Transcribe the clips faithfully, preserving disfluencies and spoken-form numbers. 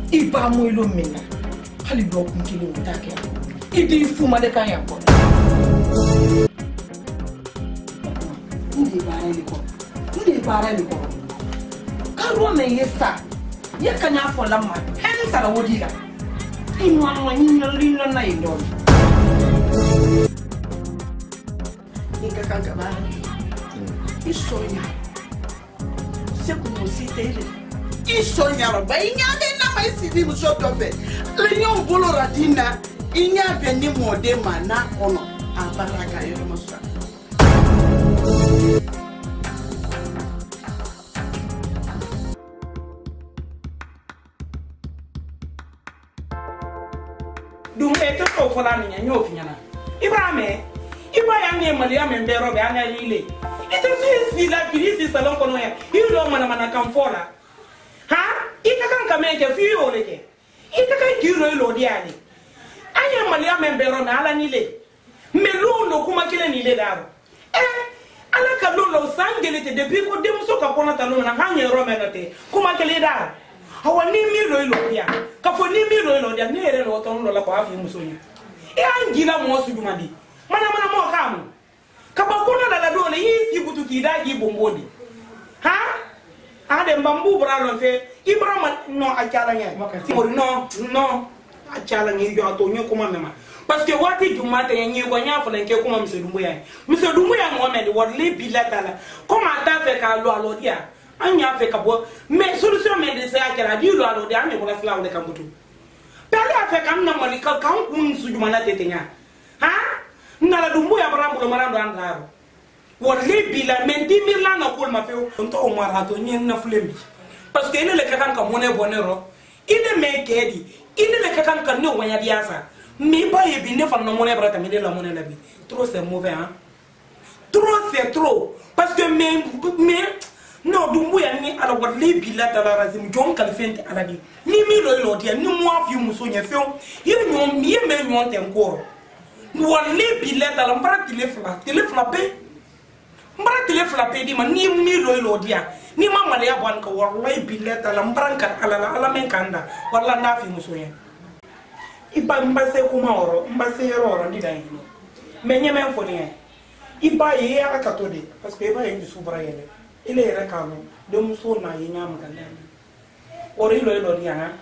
Iba mo ilo mena. Hali do kun kilo mutake. Idi fuma de kan yakko. Ndi bare liko. Ndi bare liko. Karo me yesa. Ye kanya fo lamma. Hen sara wodira. Inu anwa nyinyo lino na indon. Ika kanka ba. Isonya. Se como si tele. Isonya ro ba inyade na mai sidi mu so dofe. Lenyo bolo radina. Inya be ni mode mana ono. Abaraka yo musa. Dum eto ko fola ni nyo finyana. Ibrahim, Ibrahim ni Maria membero be anya lile. Ito si si la pirisi salon kono ya. Ilo mana mana kan fola. Ha? Ita kan kameke fi oleke. Ita kan kiro ilo diani. Anya Maria membero na ala nile. Melono kuma kile nile daro. Eh, ala kalolo sangelete depuis ko demso ka kona talo na hanye romenate. Kuma kile daro. Hawa ni milo ilo dia. Kafo ni milo ilo dia ne ere lo tono la ko afi musonya. E angila mo su dumadi. Mana mana mo kamu. Kaba kona la la do le yisi butu ki daji bombodi. Ha? Ade mbambu bralo fe Ibrahim no achala nya. No, no. Achala ngi yo to nyo kuma mema. Parce que wati jumate nyi ko nya fa lenke kuma msedumbu ya. Msedumbu ya Mohamed wali bilatala. Comment ta fait ka lo alo dia? Anya fait ka bo mais solution mais de ça achala di lo alo dia ame ko la sla o de kambutu. Pele afe kam na malika kan kun sujumana tetenya. Ha? Nala dumbu ya barambulo marando andaro. Wali bila menti mirla na kol mafeo. Onto o marato nyen na flembi. Parce que ine le kakan ka mone bonero. Ine me kedi. Ine le kakan ka no wanya diasa. Mi ba ye bi ne fa no mone brata mi de la mone la bi. Trop c'est mauvais hein. Trop c'est trop parce que me me no dumbu ya ni ala wali bila tala razim jon kalfente ala di. Ni mi lo lo dia ni mo afi muso nya feo. Ye nyom ye me nyom ten ko. Wali bila tala mbara tile fla. Tile flape. Mbara tile flape di ma ni mi lo lo dia. Ni mama le yabwan ka wallahi bila tala mbara kan ala ala men kanda. Walla na fi muso nya. Iba mbase kuma oro, mbase yero oro ndi da yino. Menye men fo ni. Iba ye ya katode parce que iba ye subra yele. Ile yere kanu de muso na yinya mkanda. Oro ilo ilo dia ha.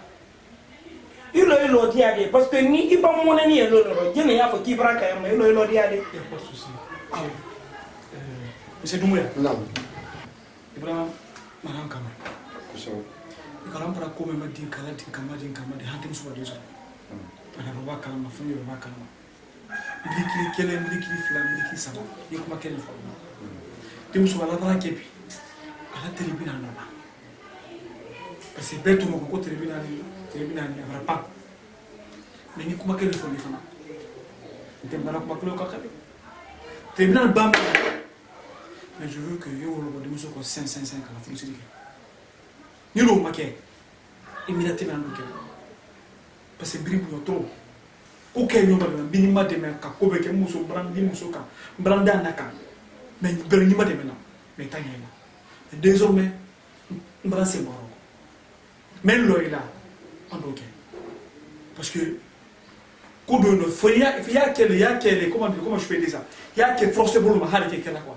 Ilo ilo dia de parce que ni iba mona ni ilo ilo. Jene ya fo kibra ka yama ilo ilo dia de. Ya pas souci. Ah. Euh Monsieur Doumbouya. Non. Ibrahim maran kama. So. Karam para ko me din kala din kama din kama de hatim so de so. Ana roba kala ma fumi roba kala. Ndiki kele ndiki flam ndiki sama. Yekuma kele fo. Tim so ala para kepi. Ala teribina no ba. Parce que betu mo ko teribina ni teribina ni abra pa. Mais ni kuma kele fo ni fana. Ndem bana kuma kele ko kabe. Teribina bam. Mais je veux que yo lo de muso ko cinq cinq cinq ala fo sidi. Ni lo make. Immédiatement ndo parce que bribu yo trop o kay no ba minima de men ka ko be ke muso brandi muso ka branda naka mais ber ni ma de men mais tanya na désormais brasser moro mais lo ila ando ke parce que ko do no faut ya il y a quel il y a quel comment comment je peux dire ça il y a que forcément ma hali ke kana quoi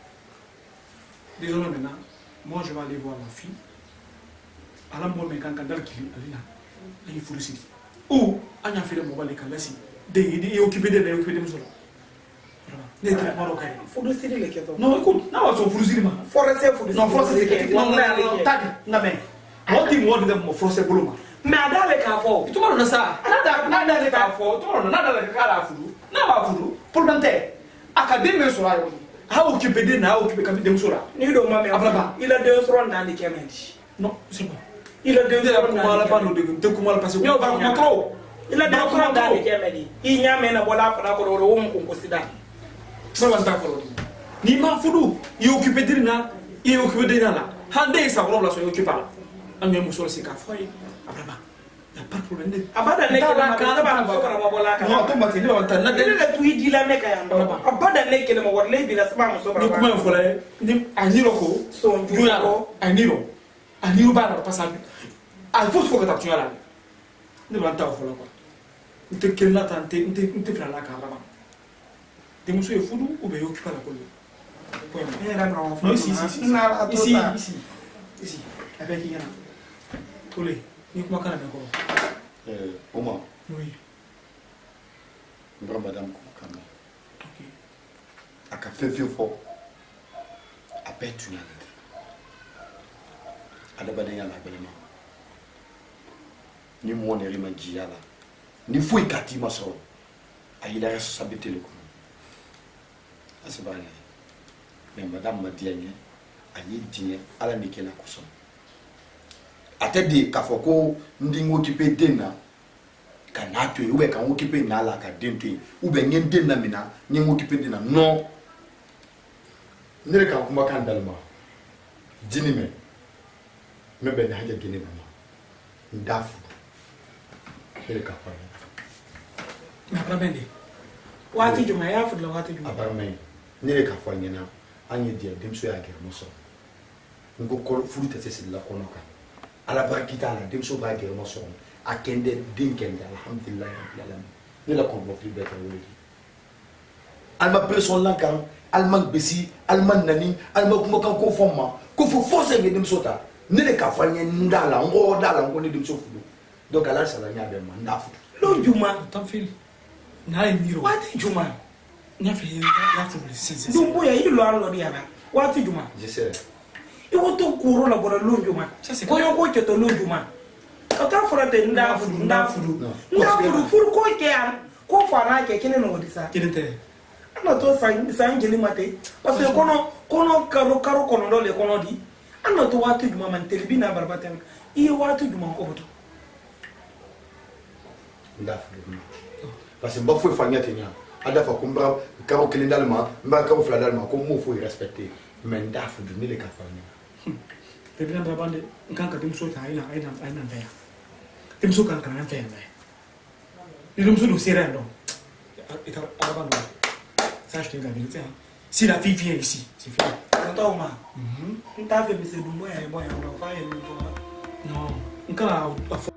désormais maintenant moi je vais aller voir la fille ala mo me kan kan dal kili alina ay furisi ou anya fait le mobile kalasi de il est occupé de la occupé de muso ne te maro kay Fudu siri le keto. non écoute na wa so furisi ma Forcé fudu. non forcé c'est non non tadi na ben woti mo de mo forcé boluma Mais adale ka fo. tu maro na sa na da na da ka fo tu maro na da ka la fudu na ba fudu pour dante académie so ayo ha occupé de na occupé ka de muso la Ni do mame Abraba. Il a deux soirs dans les kemendi. non c'est bon Il a deux soirs comment la pas nous de te comment la passer Yo ba ko trop. Il a deux soirs dans les kemendi. Il nyame na bola fa ko ro wo mu ko sida. ça va ta folo ni ma fudu il occupé de na il occupé de na la hande sa rola so occupé la an yemu so se ka foi Abraba y a pas de problème Abada ne ke ma ka ba ko ra bola ka. non to ma tini wa tan na Ile le tu di la me ka ya ndo. Abada ne ke mo worle bi la sama mo so ba. ni kuma fole ni aniro ko So juya ko aniro aniro ba na passer al faut faut que tu la ne b'a ta fɔlɔ quoi n tɛ kelen na tan n tɛ n tɛ n tɛ fila la k'a laban denmuso ye fudu ou bien i occupé la kolo ne yɛrɛ bɛ ɲɔgɔn non ici ici ici ici ici a bɛ k'i ɲɛna Kole ni kuma kana mɛn kɔrɔ euh Oma oui n bɔra madame ko kan mɛn ok a ka fɛn fɛn fɔ a bɛɛ tun y'a lajɛ adamadenya la bɛlɛma ni mɔgɔ nɛrɛ ma jiya la ni foyi ka t'i ma sɔrɔ a y'i la responsabilité le kɔnɔ a se b'a ɲɛ mais madame ma diya ɲɛ a ye diɲɛ ala ni kɛla kosɔn a tɛ de k'a fɔ ko n den occupé den na ka n'a to yen ou bien ka n occupé n'a la ka den to yen ou bien n ye n den lamina n ye n occupé den na non ne de ka n kumakan dalima dini mɛn n bɛ bɛn ni hajɛ gene ma n da fudu ne de ka fɔ mais a bara bɛn de waati jumɛn a y'a furu la waati a jumɛn bara mɛn ne de ka fɔ ɲɛna an ye diya denmuso y'a gɛrɛmɔ sɔrɔ n ko kɔrɔ furu tɛ se sirila kɔnɔ kan ala bariki t'a la denmuso b'a gɛrɛmɔ sɔrɔ a kɛndɛ den kɛndɛ alhamdulilayi rabbil alamin ne la kɔnɔbɔfili bɛɛ kɛ o de alima pression la kan alima besi alima nani alima kumakan ko fɔ n ma ko fo force ye denmuso ta ne de ka fɔ n ye n da la n kɔrɔ da la n ko ne denmuso fudu donc ala sala n y'a bɛɛ ma n da fudu lo juma tan fili n'a ye miiri waati juma n y'a fɛ i y'a furu sisan dun boya i lo an lo di ala waati juma je sais i ko to kuro la bɔra lo juma ko yo ko cɛ to lo juma ka taa fɔra ten n da fudu n da fudu n da fudu furu ko kɛ yan ko fɔ a n'a kɛ kelen n'o di sa kelen tɛ an na to san san jeli ma ten parce que kɔnɔ kɔnɔ karo karo kɔnɔntɔn le kɔnɔ di an na to waati juma ma tele bi n'a baraba tɛ i ye waati juma ko bɔtɔ n da fudu parce que n b'a foyi fɔ n ɲɛ ten ɲa a da fɔ ko n b'a karo kelen d'ale ma n b'a karo fila d'ale ma ko n m'o foyi respecté mais n da fudu ne de ka fɔ n ɲɛna bɛɛ bɛna baraba de n kan ka denmuso ta a ye na a ye na a ye na n fɛ yan denmuso kan ka na n fɛ yan dɛ ni denmuso dun sera yan dɔn i ka araba dɔn ça je te dis la vérité hein si la fille vient ici c'est fini ka taa o ma n t'a fɛ mise dun boya ye boya dɔn f'a ye min fɔ non n kana a fɔ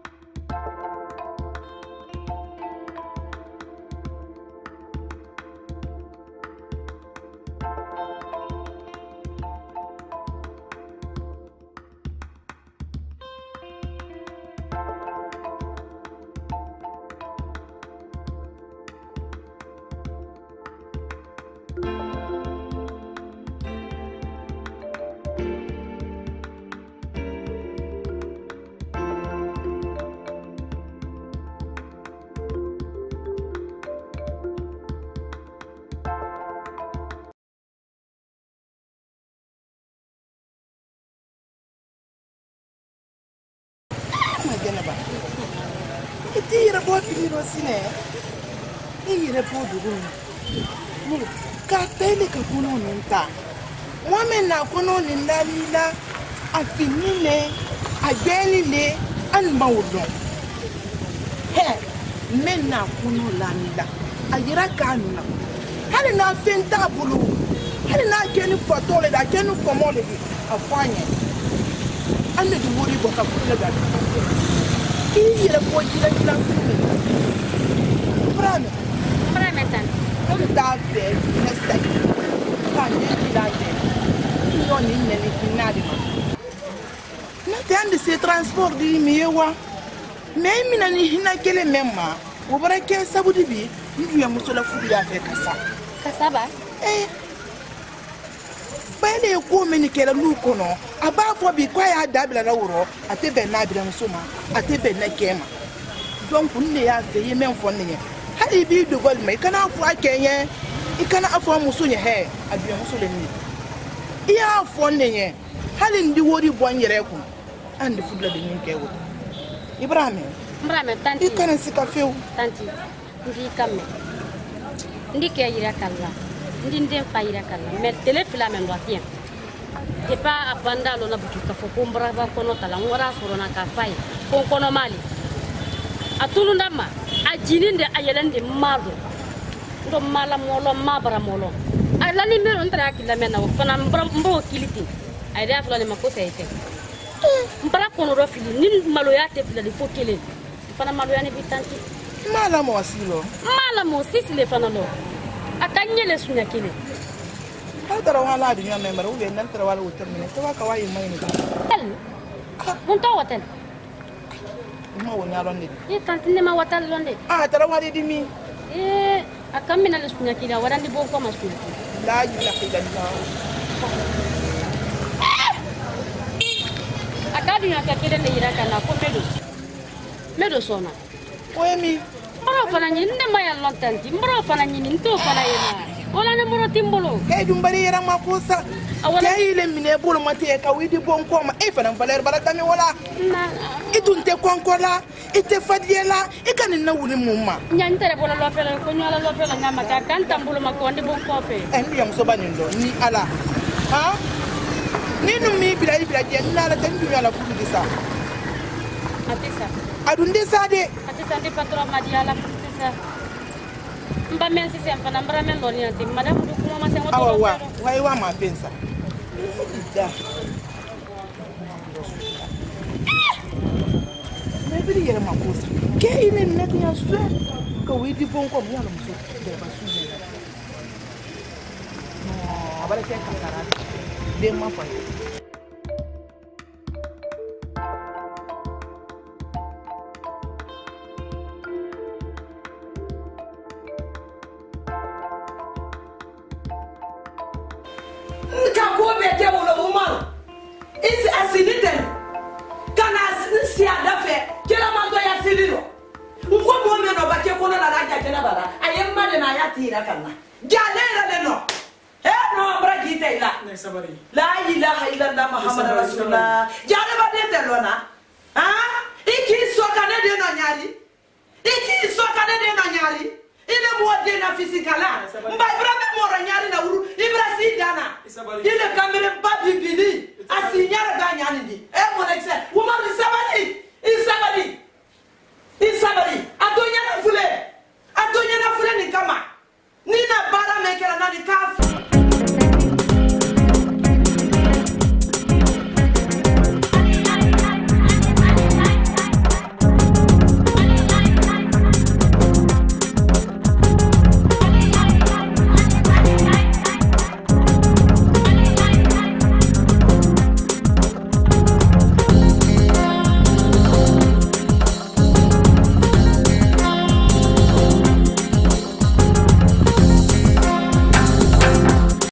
iti yɛrɛ bɔ fili dɔ sinɛ i yɛrɛ bɔ dugu min k'a ta ile ka kɔnɔ nin ta mɔgɔ min na kɔnɔ nin dali la a fini le a gbɛɛni le hali ma o dɔn hɛ n bɛ na kɔnɔ lami la a yɛrɛ k'a nuna hali n'a fɛn t'a bolo hali n'a kɛ ni fatɔ le a kɛ ni kɔmɔ le a fɔ a ɲɛ an de bɛ wari bɔ ka furu le ka i yɛrɛ bɔ jira jira furu le Brame Brame tan ko t'a fɛ ne sɛgɛ k'a ɲɛ jira kɛ ɲɔ ni nɛni n'a de ma ne tɛ an de se transport di mi ye wa mɛ i mina ni hinɛ kelen mɛ ma o bɔra kɛ sabu de bi n tun ye muso la furu y'a fɛ ka sa ka saba eh bɛɛ ye ko min kɛra n'u kɔnɔ a b'a fɔ bi k'a y'a dabila la wɔrɔ a tɛ bɛn n'a biramuso ma a tɛ bɛn ne kɛ ma donc n de y'a fɛ i ye min fɔ ne ye hali i b'i dogo ma i kana fɔ a kɛ ɲɛ i kana a fɔ a muso ɲɛ hɛ a biramuso le nin i y'a fɔ ne ye hali n di wari bɔ n yɛrɛ kun an de fudula de nin kɛ o Ibrahima Ibrahima tanti i kana se ka fewu tanti ndi kamme ndi kɛ yira kala ndi den fa yira kala mais tele fila men do tien de pas abanda lo na butu ka fo ko mbraba kono tala ngora foro na ka fai ko kono mali atulu ndama a jininde a yelande mado ndo mala molo mabara molo ala ni mero ndra akila mena o fana mbra mbo kiliti ay da fala ni makosa yete mbra kono ro fili nin malo ya te fila di fo kele fana maloya ni bitanti mala mo asilo mala mo sisi le fana lo akanye le sunya kile tara wala dunya member ube nan tara wala wutar mine to ka wayi mai ni tel mun to watel ma woni alon ni e tanti ne ma watal londe ah tara wala di mi e akamina le sunya kile warandi bon ko masul la ilaha illallah akadi nya ka kile le ira kana ko medo medo sona oemi mboro fana nyi nde maya lontanti mboro fana nyi nto fana yena wala ne mboro timbolo kay dum bari yera makosa kay le mine bolo mate ka widi bon ko ma e fana valer baraka mi wala na itunte konkola ite fadiela e kan na wuli mumma nyantere bolo lo fele ko nyala lo fele ngama ka kan tambulo makonde bon ko fe en bi am so banindo ni ala ha ni no mi bila bila je na la tan dunya la fudu disa atisa adunde sade atisa ndi patro madiala atisa mba mensi sem fana mbra men lo ni ati madam du kuma ma sem awa wa wai wa ma pensa da me bi yere makosa ke ine ne nya so ko wi di bon ko mo yalo muso de ba su ne no abale ke kasara de ma fa La ilaha illallah Muhammad Rasulullah. Jare ba de telona. Ah? Iki so kane de no nyali. Iki so kane de no nyali. Ile mo de na physical. Mba Ibrahim mo ro nyali na uru. Ibrahim dana. Ile kam